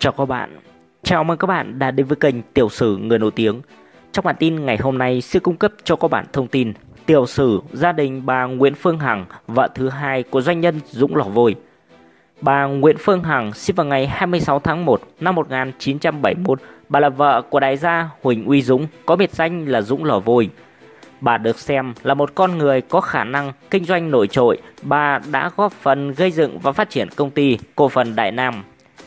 Chào các bạn, chào mừng các bạn đã đến với kênh Tiểu sử người nổi tiếng. Trong bản tin ngày hôm nay sẽ cung cấp cho các bạn thông tin tiểu sử gia đình bà Nguyễn Phương Hằng, vợ thứ hai của doanh nhân Dũng Lò Vôi. Bà Nguyễn Phương Hằng sinh vào ngày 26 tháng 1 năm 1971. Bà là vợ của đại gia Huỳnh Uy Dũng, có biệt danh là Dũng Lò Vôi. Bà được xem là một con người có khả năng kinh doanh nổi trội. Bà đã góp phần gây dựng và phát triển công ty cổ phần Đại Nam.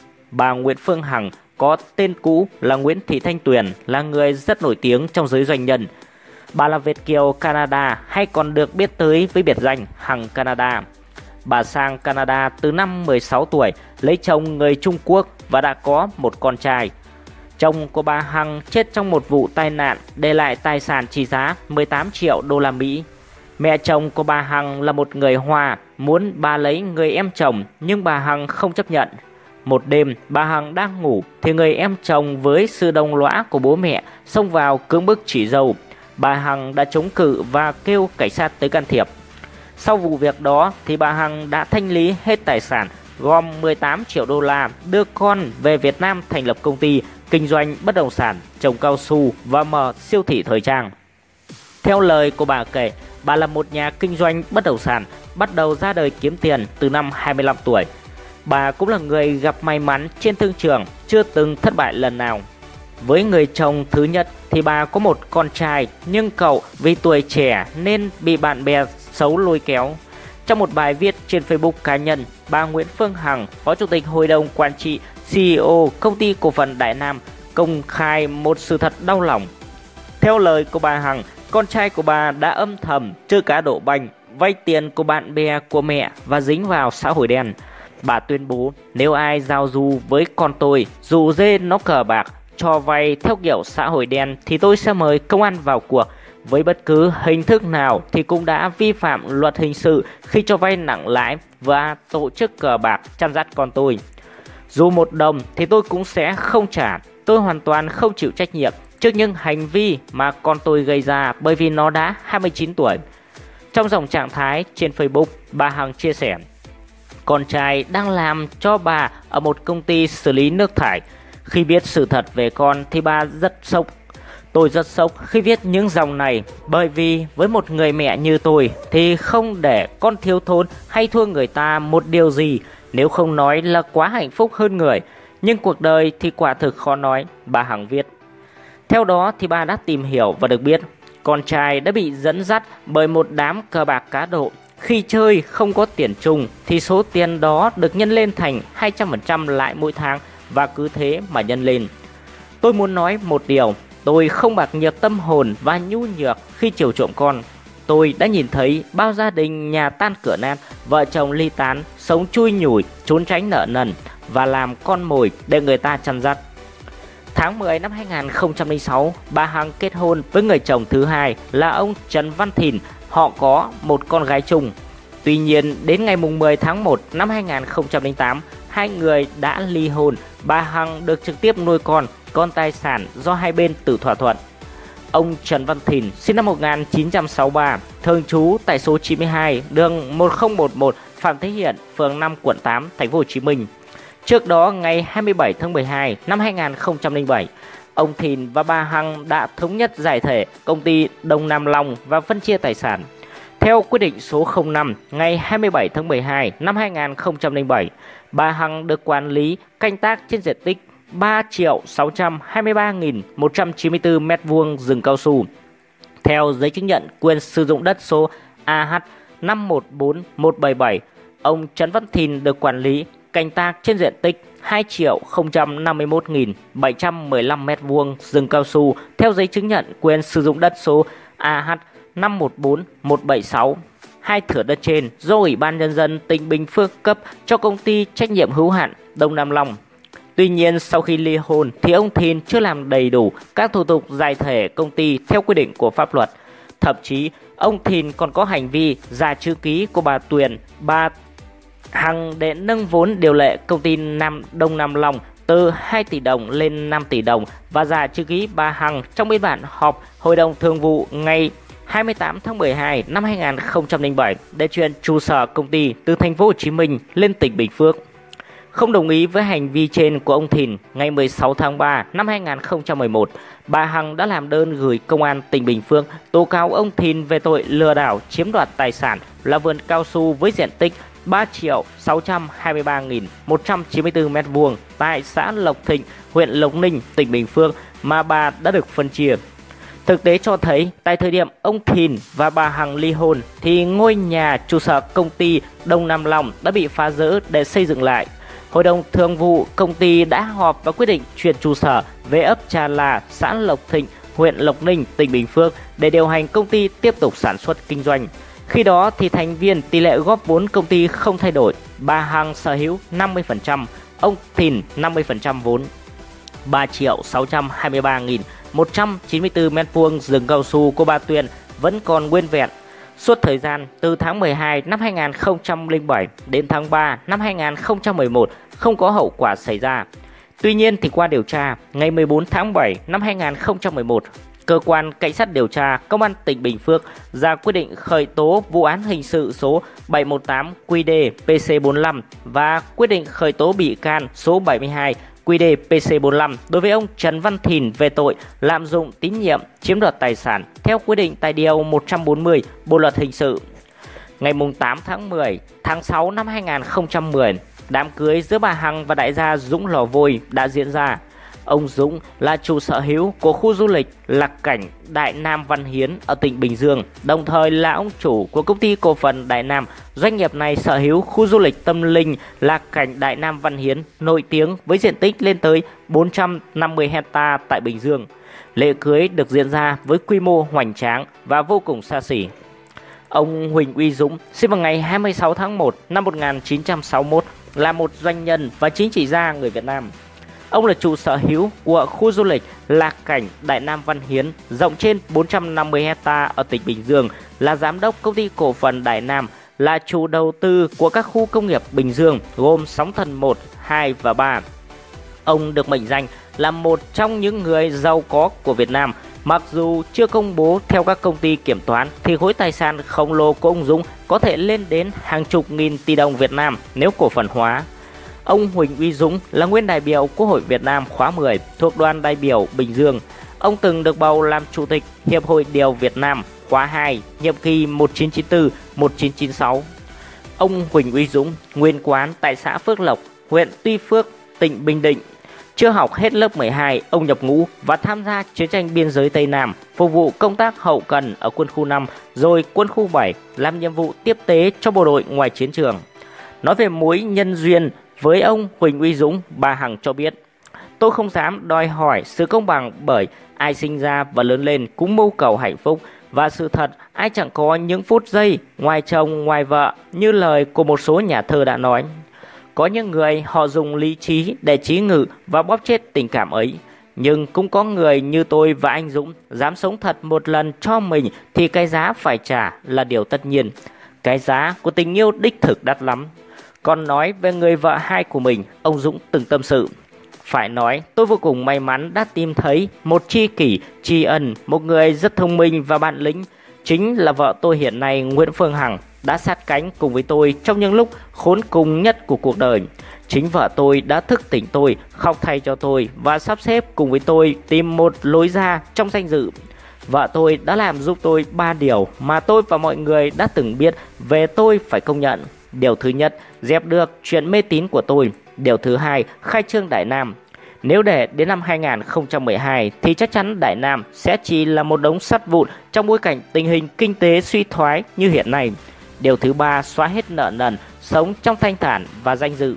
Bà Nguyễn Phương Hằng có tên cũ là Nguyễn Thị Thanh Tuyền, là người rất nổi tiếng trong giới doanh nhân. Bà là Việt kiều Canada, hay còn được biết tới với biệt danh Hằng Canada. Bà sang Canada từ năm 16 tuổi, lấy chồng người Trung Quốc và đã có một con trai. Chồng của bà Hằng chết trong một vụ tai nạn, để lại tài sản trị giá 18 triệu đô la Mỹ. Mẹ chồng của bà Hằng là một người Hoa, muốn bà lấy người em chồng nhưng bà Hằng không chấp nhận. Một đêm bà Hằng đang ngủ thì người em chồng với sự đồng lõa của bố mẹ xông vào cưỡng bức chị dâu. Bà Hằng đã chống cự và kêu cảnh sát tới can thiệp. Sau vụ việc đó thì bà Hằng đã thanh lý hết tài sản, gom 18 triệu đô la, đưa con về Việt Nam thành lập công ty kinh doanh bất động sản, trồng cao su và mở siêu thị thời trang. Theo lời của bà kể, bà là một nhà kinh doanh bất động sản, bắt đầu ra đời kiếm tiền từ năm 25 tuổi. Bà cũng là người gặp may mắn trên thương trường, chưa từng thất bại lần nào. Với người chồng thứ nhất thì bà có một con trai, nhưng cậu vì tuổi trẻ nên bị bạn bè xấu lôi kéo. Trong một bài viết trên Facebook cá nhân, bà Nguyễn Phương Hằng, Phó Chủ tịch Hội đồng Quản trị, CEO Công ty Cổ phần Đại Nam, công khai một sự thật đau lòng. Theo lời của bà Hằng, con trai của bà đã âm thầm chơi cá độ banh, vay tiền của bạn bè của mẹ và dính vào xã hội đen. Bà tuyên bố nếu ai giao du với con tôi, dù dê nó cờ bạc, cho vay theo kiểu xã hội đen thì tôi sẽ mời công an vào cuộc. Với bất cứ hình thức nào thì cũng đã vi phạm luật hình sự khi cho vay nặng lãi và tổ chức cờ bạc chăn dắt con tôi. Dù một đồng thì tôi cũng sẽ không trả. Tôi hoàn toàn không chịu trách nhiệm trước những hành vi mà con tôi gây ra bởi vì nó đã 29 tuổi. Trong dòng trạng thái trên Facebook, bà Hằng chia sẻ: con trai đang làm cho bà ở một công ty xử lý nước thải. Khi biết sự thật về con thì bà rất sốc. Tôi rất sốc khi viết những dòng này, bởi vì với một người mẹ như tôi thì không để con thiếu thốn hay thua người ta một điều gì, nếu không nói là quá hạnh phúc hơn người. Nhưng cuộc đời thì quả thực khó nói, bà Hằng viết. Theo đó thì bà đã tìm hiểu và được biết con trai đã bị dẫn dắt bởi một đám cờ bạc cá độ. Khi chơi không có tiền chung thì số tiền đó được nhân lên thành 200% lại mỗi tháng, và cứ thế mà nhân lên. Tôi muốn nói một điều, tôi không bạc nhược tâm hồn và nhu nhược khi chiều chuộng con. Tôi đã nhìn thấy bao gia đình nhà tan cửa nát, vợ chồng ly tán, sống chui nhủi, trốn tránh nợ nần và làm con mồi để người ta chăn dắt. Tháng 10 năm 2006, bà Hằng kết hôn với người chồng thứ hai là ông Trần Văn Thìn. Họ có một con gái chung. Tuy nhiên, đến ngày 10 tháng 1 năm 2008, hai người đã ly hôn. Bà Hằng được trực tiếp nuôi con tài sản do hai bên tự thỏa thuận. Ông Trần Văn Thìn sinh năm 1963, thường trú tại số 92, đường 1011 Phạm Thế Hiển, phường 5, quận 8, thành phố Hồ Chí Minh. Trước đó, ngày 27 tháng 12 năm 2007, ông Thìn và bà Hằng đã thống nhất giải thể công ty Đông Nam Long và phân chia tài sản. Theo quyết định số 05 ngày 27 tháng 12 năm 2007, bà Hằng được quản lý canh tác trên diện tích 3.623.194 m² rừng cao su. Theo giấy chứng nhận quyền sử dụng đất số AH 514177, ông Trần Văn Thìn được quản lý canh tác trên diện tích 2.051.715 m² rừng cao su theo giấy chứng nhận quyền sử dụng đất số AH 514176. Hai thửa đất trên do Ủy ban Nhân dân tỉnh Bình Phước cấp cho công ty trách nhiệm hữu hạn Đông Nam Long. Tuy nhiên, sau khi ly hôn thì ông Thìn chưa làm đầy đủ các thủ tục giải thể công ty theo quy định của pháp luật. Thậm chí, ông Thìn còn có hành vi giả chữ ký của bà Tuyền, bà Hằng để nâng vốn điều lệ công ty Đông Nam Long từ 2 tỷ đồng lên 5 tỷ đồng và giả chữ ký bà Hằng trong biên bản họp Hội đồng Thường vụ ngày 28 tháng 12 năm 2007 để chuyển trụ sở công ty từ thành phố Hồ Chí Minh lên tỉnh Bình Phước. Không đồng ý với hành vi trên của ông Thìn, ngày 16 tháng 3 năm 2011, bà Hằng đã làm đơn gửi Công an tỉnh Bình Phước tố cáo ông Thìn về tội lừa đảo chiếm đoạt tài sản là vườn cao su với diện tích 3.623.194 m² tại xã Lộc Thịnh, huyện Lộc Ninh, tỉnh Bình Phước mà bà đã được phân chia. Thực tế cho thấy, tại thời điểm ông Thìn và bà Hằng ly hôn thì ngôi nhà trụ sở công ty Đông Nam Long đã bị phá rỡ để xây dựng lại. Hội đồng thường vụ công ty đã họp và quyết định chuyển trụ sở về ấp Trà Là, xã Lộc Thịnh, huyện Lộc Ninh, tỉnh Bình Phước để điều hành công ty tiếp tục sản xuất kinh doanh. Khi đó thì thành viên tỷ lệ góp vốn công ty không thay đổi, bà Hằng sở hữu 50%, ông Thìn 50% vốn. 3.623.194 m² rừng cao su của bà Tuyền vẫn còn nguyên vẹn. Suốt thời gian từ tháng 12 năm 2007 đến tháng 3 năm 2011 không có hậu quả xảy ra. Tuy nhiên thì qua điều tra, ngày 14 tháng 7 năm 2011, Cơ quan Cảnh sát điều tra Công an tỉnh Bình Phước ra quyết định khởi tố vụ án hình sự số 718 QĐ PC45 và quyết định khởi tố bị can số 72 QĐ PC45 đối với ông Trần Văn Thìn về tội lạm dụng tín nhiệm chiếm đoạt tài sản theo quy định tại điều 140 Bộ luật hình sự. Ngày 8 tháng 6 năm 2010, đám cưới giữa bà Hằng và đại gia Dũng Lò Vôi đã diễn ra. Ông Dũng là chủ sở hữu của khu du lịch Lạc Cảnh Đại Nam Văn Hiến ở tỉnh Bình Dương, đồng thời là ông chủ của công ty cổ phần Đại Nam. Doanh nghiệp này sở hữu khu du lịch tâm linh Lạc Cảnh Đại Nam Văn Hiến nổi tiếng với diện tích lên tới 450 hecta tại Bình Dương. Lễ cưới được diễn ra với quy mô hoành tráng và vô cùng xa xỉ. Ông Huỳnh Uy Dũng sinh vào ngày 26 tháng 1 năm 1961 là một doanh nhân và chính trị gia người Việt Nam. Ông là chủ sở hữu của khu du lịch Lạc Cảnh Đại Nam Văn Hiến rộng trên 450 hecta ở tỉnh Bình Dương, là giám đốc công ty cổ phần Đại Nam, là chủ đầu tư của các khu công nghiệp Bình Dương gồm Sóng Thần 1, 2 và 3. Ông được mệnh danh là một trong những người giàu có của Việt Nam. Mặc dù chưa công bố theo các công ty kiểm toán thì khối tài sản khổng lồ của ông Dũng có thể lên đến hàng chục nghìn tỷ đồng Việt Nam nếu cổ phần hóa. Ông Huỳnh Uy Dũng là nguyên đại biểu Quốc hội Việt Nam khóa 10 thuộc đoàn đại biểu Bình Dương. Ông từng được bầu làm Chủ tịch Hiệp hội Điều Việt Nam khóa 2, nhiệm kỳ 1994-1996. Ông Huỳnh Uy Dũng nguyên quán tại xã Phước Lộc, huyện Tuy Phước, tỉnh Bình Định. Chưa học hết lớp 12, ông nhập ngũ và tham gia chiến tranh biên giới Tây Nam, phục vụ công tác hậu cần ở quân khu 5, rồi quân khu 7 làm nhiệm vụ tiếp tế cho bộ đội ngoài chiến trường. Nói về mối nhân duyên với ông Huỳnh Uy Dũng, bà Hằng cho biết: "Tôi không dám đòi hỏi sự công bằng bởi ai sinh ra và lớn lên cũng mưu cầu hạnh phúc. Và sự thật, ai chẳng có những phút giây ngoài chồng ngoài vợ như lời của một số nhà thơ đã nói. Có những người họ dùng lý trí để chí ngự và bóp chết tình cảm ấy. Nhưng cũng có người như tôi và anh Dũng dám sống thật một lần cho mình thì cái giá phải trả là điều tất nhiên. Cái giá của tình yêu đích thực đắt lắm." Còn nói về người vợ hai của mình, ông Dũng từng tâm sự: "Phải nói tôi vô cùng may mắn đã tìm thấy một tri kỷ, tri ân, một người rất thông minh và bản lĩnh. Chính là vợ tôi hiện nay, Nguyễn Phương Hằng, đã sát cánh cùng với tôi trong những lúc khốn cùng nhất của cuộc đời. Chính vợ tôi đã thức tỉnh tôi, khóc thay cho tôi và sắp xếp cùng với tôi tìm một lối ra trong danh dự. Vợ tôi đã làm giúp tôi 3 điều mà tôi và mọi người đã từng biết về tôi phải công nhận. Điều thứ nhất, dẹp được chuyện mê tín của tôi. Điều thứ hai, khai trương Đại Nam. Nếu để đến năm 2012 thì chắc chắn Đại Nam sẽ chỉ là một đống sắt vụn trong bối cảnh tình hình kinh tế suy thoái như hiện nay. Điều thứ ba, xóa hết nợ nần, sống trong thanh thản và danh dự."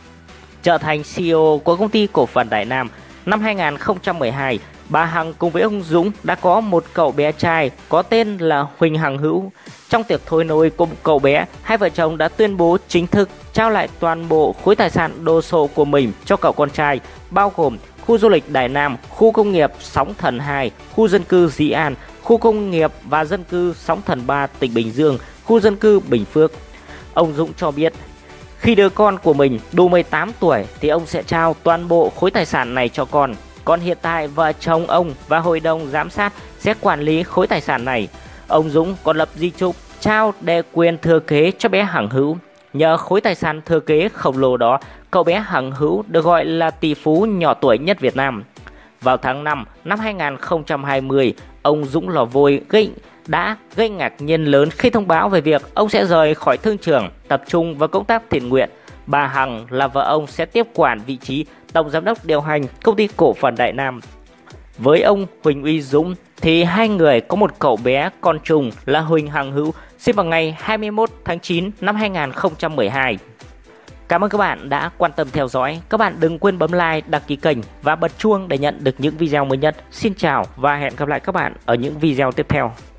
Trở thành CEO của công ty cổ phần Đại Nam, năm 2012, bà Hằng cùng với ông Dũng đã có một cậu bé trai có tên là Huỳnh Hằng Hữu. Trong tiệc thôi nôi của cậu bé, hai vợ chồng đã tuyên bố chính thức trao lại toàn bộ khối tài sản đồ sộ của mình cho cậu con trai, bao gồm khu du lịch Đại Nam, khu công nghiệp Sóng Thần 2, khu dân cư Dĩ An, khu công nghiệp và dân cư Sóng Thần 3 tỉnh Bình Dương, khu dân cư Bình Phước. Ông Dũng cho biết, khi đứa con của mình đủ 18 tuổi thì ông sẽ trao toàn bộ khối tài sản này cho con. Còn hiện tại vợ chồng ông và hội đồng giám sát sẽ quản lý khối tài sản này. Ông Dũng còn lập di chúc trao đề quyền thừa kế cho bé Hằng Hữu. Nhờ khối tài sản thừa kế khổng lồ đó, cậu bé Hằng Hữu được gọi là tỷ phú nhỏ tuổi nhất Việt Nam. Vào tháng 5 năm 2020, ông Dũng Lò Vôi đã gây ngạc nhiên lớn khi thông báo về việc ông sẽ rời khỏi thương trường, tập trung vào công tác thiện nguyện. Bà Hằng là vợ ông sẽ tiếp quản vị trí tổng giám đốc điều hành công ty cổ phần Đại Nam. Với ông Huỳnh Uy Dũng thì hai người có một cậu bé con trùng là Huỳnh Hằng Hữu, sinh vào ngày 21 tháng 9 năm 2012. Cảm ơn các bạn đã quan tâm theo dõi. Các bạn đừng quên bấm like, đăng ký kênh và bật chuông để nhận được những video mới nhất. Xin chào và hẹn gặp lại các bạn ở những video tiếp theo.